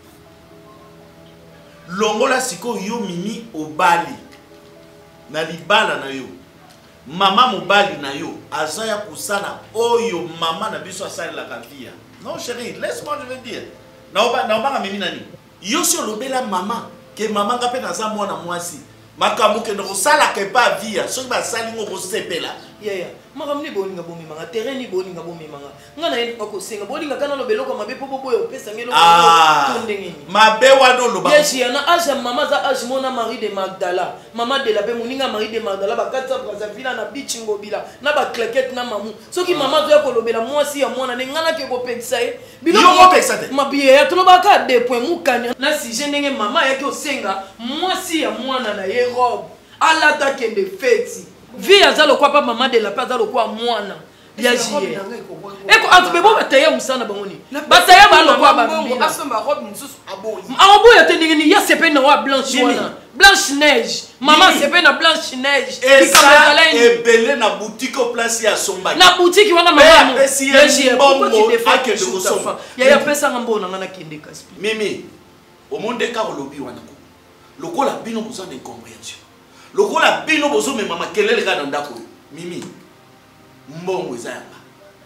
longola sikoyo yo mimi obali na libala na yo mama mobali na yo aza ya kusala oyo mama na biso asalelaka via non chérie laisse-moi je veux dire naobanga mimi nani yo si olobela mama ke mama nga mpe naza mwana mwasi makambo kende kosalaka epa via soki basali ngo kosepela yaya makambo ni bolinga bomemanga terrain ni bolinga bomemanga nga na yenda kosenga bolinga kana lobeloko mabe po boboya opesa ngelo to ndengeni mabe wana oloba yeshi yana age mama za age mona Marie de Magdala mama de la pe moninga Marie de Magdala bakatsa Brazzaville na bichingo bila na ba claquette na mamu soki mama zo ya kolobela mwasi ya mwana ngana ke kopekisa e biloko kopekisa te mabiye ya tolobaka deux points mukanya na si je ndenge mama yake osenga mwasi ya mwana na ye robe alata kende feti vie azalo kwa pa mama de la pa azalo kwa mwana ya jie eko atubebo bataya musana bangoni bataya balo kwa bambina asomba robe mususu aboyi abo ya tendingeni ya sepe na wa blanche wana blanche neige mama sepe na blanche neige esa ebele na boutique au place ya somba na boutique wana mama ya jie bongo ake de kosomba ya ya pesa ngamba na ngana kende kasi mimi omonde ka olobi wana ko lokola bino besoin d'incompréhension lokola bino bozo me mama kelele ka ndako mimi mbongo eza yanga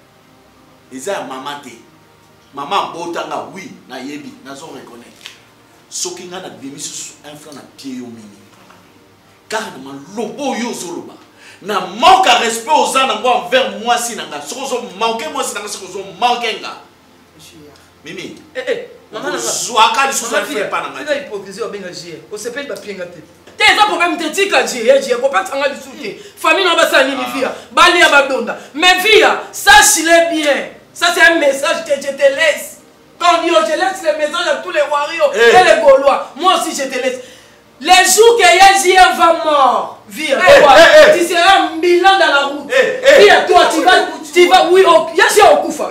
eza ya mama te mama botanga oui na yebi nazo reconnaître soki nga na bimisu un franc na pied yo mimi car na malobo yo zoloba na manque à respect aux gens ngo envers moi si nanga soko zo manquer moi si nanga soko zo manquer nga mimi eh eh mama zwaka li soko fait pas nanga c'est hypocrisie obenga jie o sepeli ba pienga te te eza problème te tika jie ya jie ko pas tanga du soute famille na basa nini via bali ya badonda mais via sache-le bien ça c'est un message que je te laisse quand Dieu je laisse le message à tous les warriors hey. Et les Gaulois moi aussi je te laisse les jours que Yéji va mort via hey, toi hey, hey. Tu seras un bilan dans la route hey, via hey. Toi tu vas tu vas oui Yéji okufa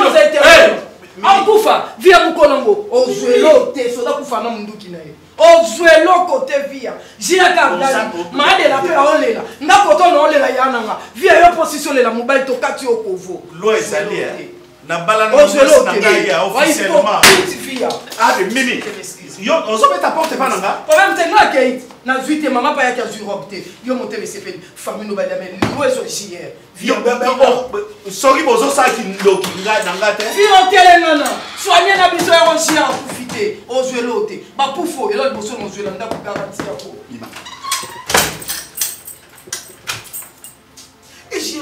okufa via mukolongo ozwelo te soda kufa na munduki na ye ozwelo côté via jia kardali ma de la paix olela ndako to no olela yananga via yo position lela mobile to kati okovo lo ezali na bala na ya officiellement ah mimi yo ozo beta porte pas nanga problème te na kait na zuite mama pa ya ka Europe te yo monte me sepeli famille no ba la men lo ezo hier yo sorry bozo sa ki ndoki nga nanga te vio telengana soigner na biso ya onchia profiter ozwelo te ba pufo elo boso no zwela ndako garantie ko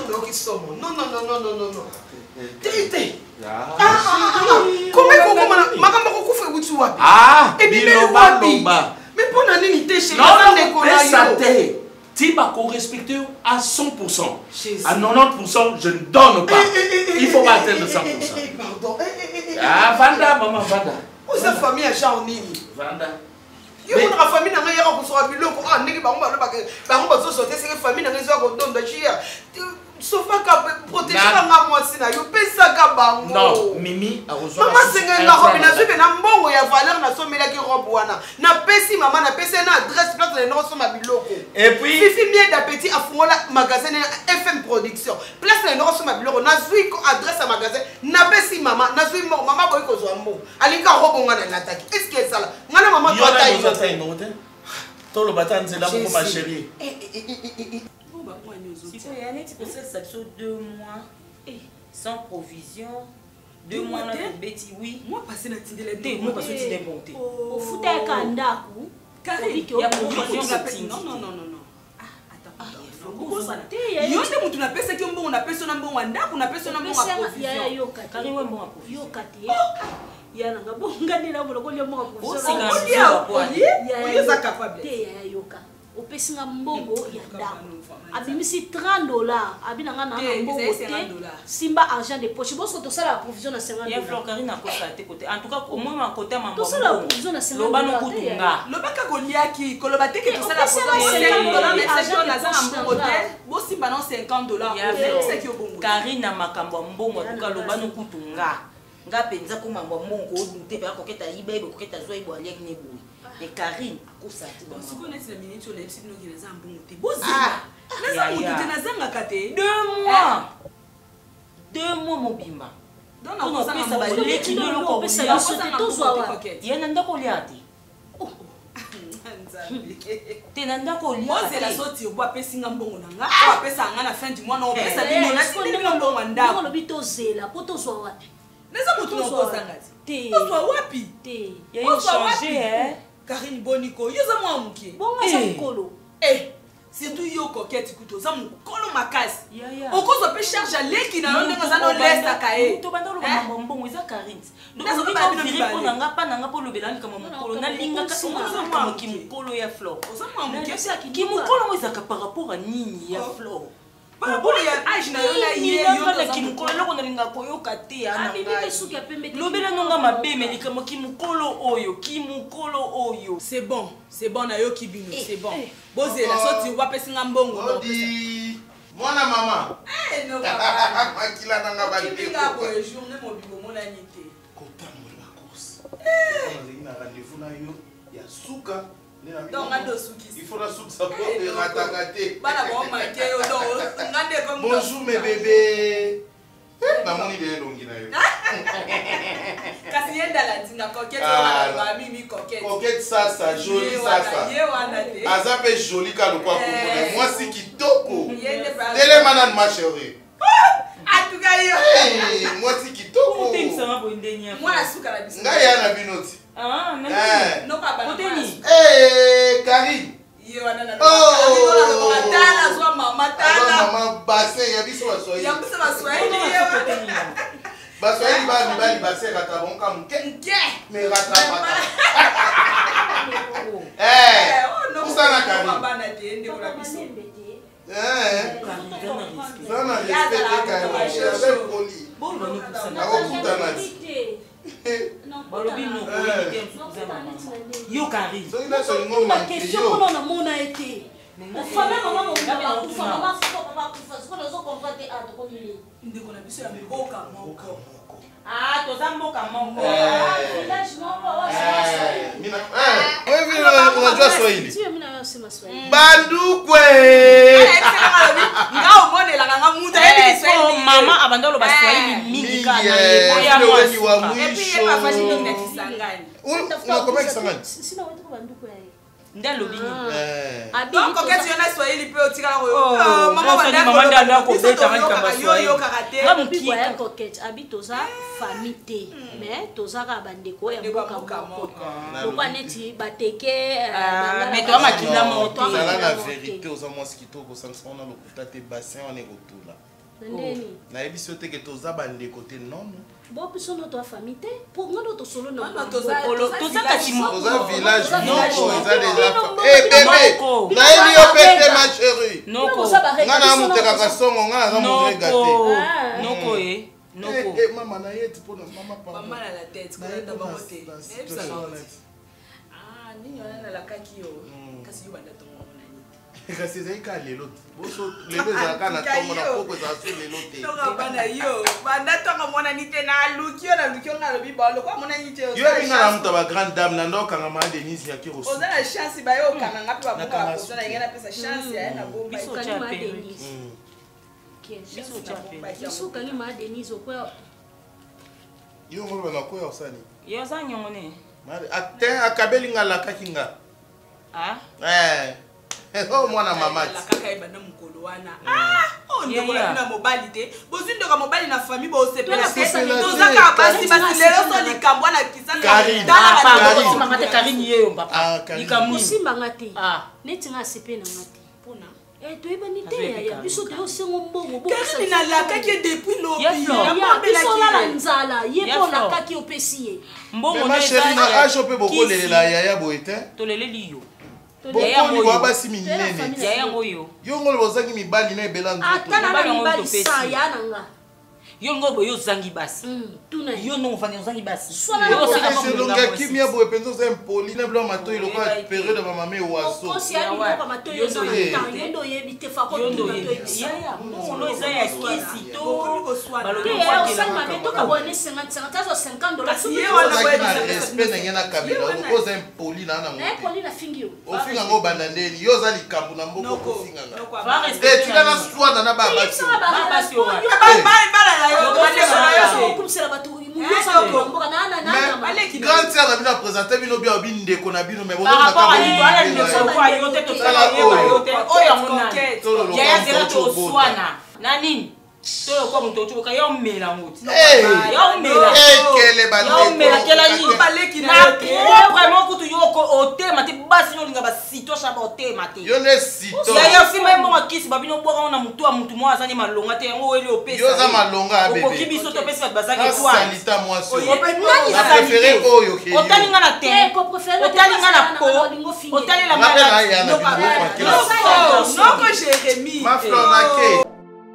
toyoki somo. Non, non, non, non, non, non, non. Te, te. Ah, ah, ah. Comment kokoma makambo kokufa wutu wapi? Ah, et puis biloba wapi? loba. Mais pour nani ni te chez non, non, non, ça te. Tiba qu'on respecte à cent pour cent. À quatre-vingt-dix pour cent, je ne donne pas. Il faut pas atteindre cent pour cent. Pardon. Ah, Vanda, maman, Vanda. Où sa famille a Jean Nini? Vanda. Yo ko famille na ngai ko so biloko ah ndiki bango ba ba bango ba so so te se famille na ngai zo ko donda chia. Sofa ka protéger nga mwasi na yo pesa ka bango. Non, Mimi a reçu. Maman senga nga robe na zube na mbongo ya valeur na somela ki robe wana. Na pesi maman na pesi na adresse place na no so ma biloko. Et puis Fifi Miel d'appétit a fongola magasin F M production. Place na no so ma biloko na zui ko adresse à magasin na pesi maman na zui mo maman boy ko zo mbo. Alinga robe nga na nataki. Est-ce que ça là? Ngana maman toi ta yo. Tout le bâtard c'est là pour ma chérie. Il faut y aller, tu peux faire ça sur deux mois sans provision. Deux mois dans le bêtis, oui. Moi, passer la tindé les deux. Moi, parce que tu t'es monté. Au foot avec un dakou. Il y a provision. Non, non, non, non. Yo nde mutu na pesa ki mbongo na pesa na mbongo ndaku na pesa na mbongo provision. Ya yo kati. Kari we mbongo provision. Yo kati. Ya na ngabonga ndela boloko lyo mbongo provision. Ya za capable. Te ya yo ka. Opesinga mbongo ya ndaku. Abimisi trente dollars. Abinanga na mbongo te. Simba argent de poche. Boso to sala provision na cinquante dollars. Ya Florine na kosa te côté. En tout cas, au moins ma côté mambo. To sala provision na cinquante dollars. Loba no kutunga. Loba ka koliaki, koloba te ke to sala provision cinquante dollars mais c'est na za mbongo te. Bo simba na cinquante dollars. C'est ki obongo. Karina makambo mbongo en tout cas loba no kutunga. Nga penza ko mambo mbongo odunte pe akoketa ibe ibe koketa zo ibo aliek ne boui. Et Karine akosa ti ba. Si connais la minute on a epsi no gina za mbongo te. Bo zima. Na za mutu te na zanga kate. Deux mois. Deux mois mobimba. Donc on a pesa ba leki no loko pesa yo sote to zo wa. Yena ndako liati. Tena ndako liati. Moi c'est la sortie bo apesinga mbongo na nga. O apesa nga na fin du mois na o pesa bino na sinde bino mbongo ndako. Ngo lobi to zela po to zo wapi. Neza mutu no ko sangati. Te. To zo wapi? Te. Ya yo changer hein. Karine Boniko, yo za mwa muke. Bonga za mukolo. Eh. Surtout yo coquette kuto za mukolo makasi. Ya ya. Okozo pe charge leki na yo ndenga za no lesta kae. To banda lo mambo mbongo eza Karine. Donc on dit que viri po nanga pa nanga po lobelani kama mukolo na linga ka kama kama kimukolo ya Flore. Oza mwa muke sa kimukolo mo ezaka par rapport à nini ya Flore. Pour ya âge na yo na ye yo na kimukolo loko nalinga koyoka te ana ngai. Lobela nonga mabeme likamo kimukolo oyo kimukolo oyo. C'est bon, c'est bon na yo kibino, c'est bon. Boze la sorti wa pesinga mbongo no pesa. Mwana mama. Eh no papa. Makila nanga ba ndeko. Kinga ko journée mobibo mona nyite. Kotambo la course. Eh, on a rendez-vous na yo ya suka. Donc ado suki. Il faut la soupe ça pour te ratagater. Bana bon manqué yo donc ngande comme bonjour mes bébés. Na moni de longi na yo. Kasi yenda la dinga coquette wana ba mimi coquette. Coquette ça ça joli ça ça. Ye wana te. Azape joli ka lokwa komona. Moi si kitoko. Télé manane ma chérie. En tout cas yo. Moi si kitoko. Moi la suka la biso. Ngaya na binoti. Ah, mais non pas ba. Eh, Karine. Yo wana na. Oh, tala zo mama tala. Mama bassin ya biso basoi. Ya biso basoi. Basoi ba ni ba ni bassin rata bon kam ke. Ke. Mais rata pas. Eh, oh non. Ça na Karine. Ba na te ndeko la biso. Eh. Ça na respecté Karine. Je suis poli. Bon, bon, ça na okuta na ti. Balobi no ko yo Karine. So ina so ngo ma question ko na mona été. Ofana mama mo ba ku fa mama ko papa ku fa ko zo comprendre a to ko ni. Ndeko na biso ya mboka moko. Ah, to za mboka moko. Ah, village moko wa Swahili. Mina eh, wewe vile unajua Swahili? Sio mimi na sema Swahili. Bandukwe. Ngao mone la nganga muta yebi Swahili. Mama abandolo ba Swahili mingi kana yebo ya mwa. Et puis il pas facile de Kisangani. Unakomea Kisangani? Sina watu bandukwe yaye. Nda lobini. Eh. Donc coquette yona Swahili pe otikala ko. Mama banda mama nda ko beta mani kama Swahili. Ngamu ki ya coquette abitoza famille mais tozaka bandeko ya mboka moko. Lokwa neti bateke mais toi makila mo to la la vérité aux amours kitoko ça on a lokuta te bassin on est autour là. nayebi so te ke toza bandeko te non bon biso no to famille te pour nga no to solo na toza katimo toza village noko eza déjà eh bébé nayebi yo pete ma chérie noko nga na mutekaka songo nga naza mauvais gâté noko e noko eh mama na yeti pona mama pa mama na la tête ko na ba moté ah nini wana la kaki yo kasi yo banda to kasi ezali ka lelo boso lelo ezalaka na ntongo na poko ezala so lelo te tonga bana yo banda tonga monani te na luki yo na luki yo na lobi balo kwa monani te yo ebinga na mutu ba grande dame na ndokanga ma Denise yaki rosu oza na chance ba yo kanga ngapi ba buka bakoza na ngena pesa chance ya na bomba biso cha Denise biso cha biso kangi ma Denise okwa yo ngolo na ko ya osani yo za nyongone mari ate akabeli ngala kakinga ah eh oh mwana mama la kaka ebana mukolo wana ah on ndeko na mobali te bozi ndeko mobali na famille bo sepela tozaka basi basi lelo so likambo na kisaka dala ba mama te Karine yeyo papa likambo simba ngati ah neti nga sepe na ngati pona eh to ebani te ya biso te osengo mbongo bo Karine na la kaki depuis lobi ya biso la nzala ye pona kaki opesi ye mbongo na chérie na acho pe bokolelela yaya boete toleleli yo bokoli bwa basi minene yaya ngoyo yo ngolo bozangi mibali na ebela nzoto atana na mibali sa ya nanga yo ngolo boyo zangi basi tuna yo no fanya zangi basi yo c'est longa kimia bo epenzo za impoli na blo mato iloko période ba mame waso kosi ya biloko mato yo za temps yo ndo yebite fa ko ndo yaya no eza ya kisi to balobi ko sa mame to ka bone cinquante cinquante zo cinquante dollars ye wana ko respect na ngena kabila ko za impoli na na mo eh poli na fingi yo ofinga ngo banda ndeni yo za likambo na mboko ko finga nga eh tika na swana na baba si baba si wa grande sœur na bino apresente bino bia bindeko na bino me nanini tolo kwa mtu ochoka yo mela ngoti yo mela ekele ba yo mela kela yi baleki na vraiment kutu yo ko otema te basi no linga ba sito sha ba otema te yo ne sito ya ya sima mo makisi babino bwaka na mutu a mutu mo azani malonga te yango weli opesa yo za malonga bebe ko kibiso to pesa bazaki kwa salita moi so nani na préféré oyo ke otali nga na te otali nga na po otali la mala non ko Jérémy ma fleur na ke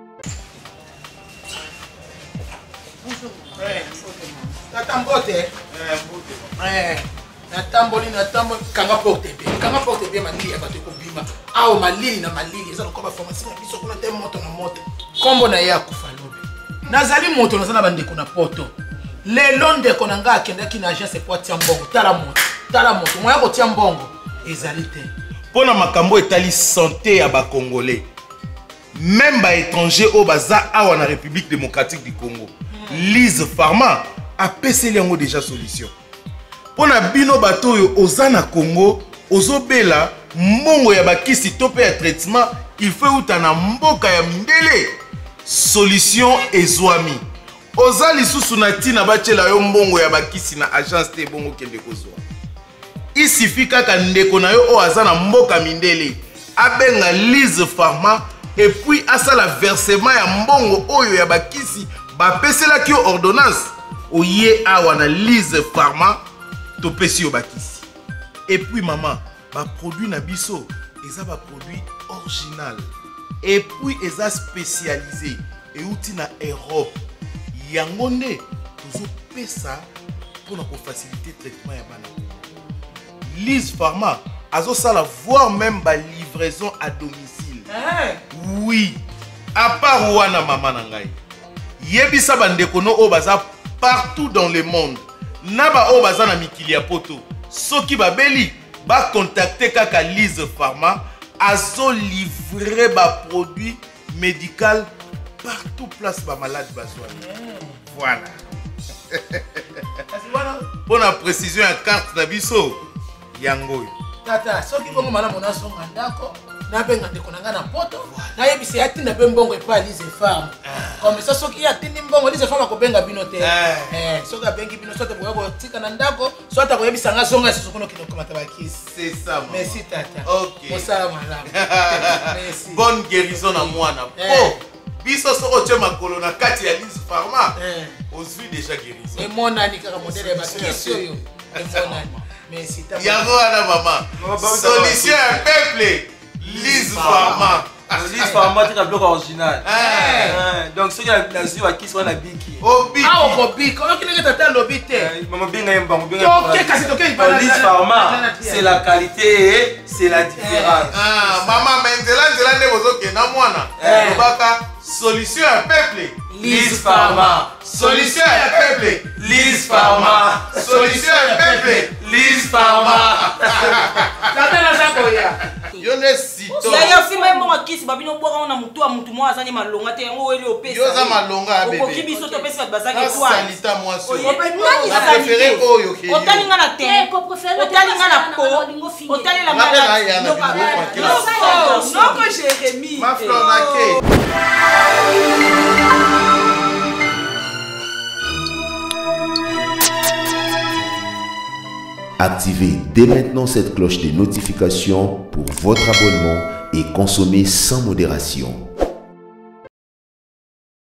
natambote eh natamboli natamboli kanga porte bien kanga porte bien malili ya bato kobima awo malili na malili eza lokoba pharmacie na biso kuna te moto na moto kombo na ye akufa lobe nazali moto naza na bandeko na poto lelo ndeko na nga akendaki na agence po atia mbongo tala moto tala moto moya kotia mbongo ezali te mpona makambo etali santé ya bacongolais même baétranger oyo baza awa na république démocratique du congo Lise Pharma apeseli yango déjà solution mpona bino bato oyo oza na congo ozobela mbongo ya bakisi to mpe ya traitement il faut euta na mboka ya mindele solution ezwami oza lisusu na ntina batiela yo mbongo ya bakisi na agence te ebongo kende kozwa isifi kaka ndeko na yo oyo aza na mboka mindele abenga Lise Pharma epuis asala versement ya mbongo oyo ya bakisi bapeselaki yo ordonnance oye awa na Lise Pharma topesi yo bakisi epuis mama baproduit na biso eza baproduit original epuis eza spécialisé euti na Europe yango nde tozopesa mpona kofacilité traitement ya bana Lise Pharma azosala voire même balivraison à domicile oui à part wana mama na ngai yebisa bandeko no oyo baza partout dans le monde na ba oyo baza na mikili ya poto soki babeli bacontacte kaka Lise Pharma azolivre baproduit médical partout place bamalade bazwani voilà mpona précision ya carte na biso yango oyo tata soki bongo malamu nasonga ndako nabenga ndeko na nga na poto nayebisa yatinda mpe mbongo epai Lise Pharma comme ça soki atindi mbongo Lise Pharma kobenga bino te soki abengi bino soki boya kotika na ndako soki akoyebisa nga zonga lisusu kuna okende okomata bakisi c'est ça merci tata ok mosala malamu bonne guérison na mwana po biso soko tue makolo na kati ya Lise Pharma ozwi déjà guérison emonani kaka modele ya bakisi oyo emonani yango wana mama solution ya peuple Lise Pharma Lise Pharma tika bloc original donc soki nazwi bakisi wana biki obiki okilenge tata lobi te mama benga ye mbango Lise Pharma c'est la qualité et c'est la différence mama me nzela nzela nde bozokenda mwana lobaka solution ya peuple Lise Pharma solution ya peuple Lise Pharma solution ya peuple Lise Pharma tata naza koya yo nde sito yaya fima mbongo kisi babino bwaka na mutu a mutu mwa azanye malonga te yango weli opesa yo za malonga ya bebe okoki biso to pesa bazaki kwa salita moi so nani na préféré oyo ke otali nga na te otali nga na po otali la mala na ya na bino kwa kila noko Jérémy ma fleur na ke Activez dès maintenant cette cloche de notification pour votre abonnement et consommez sans modération.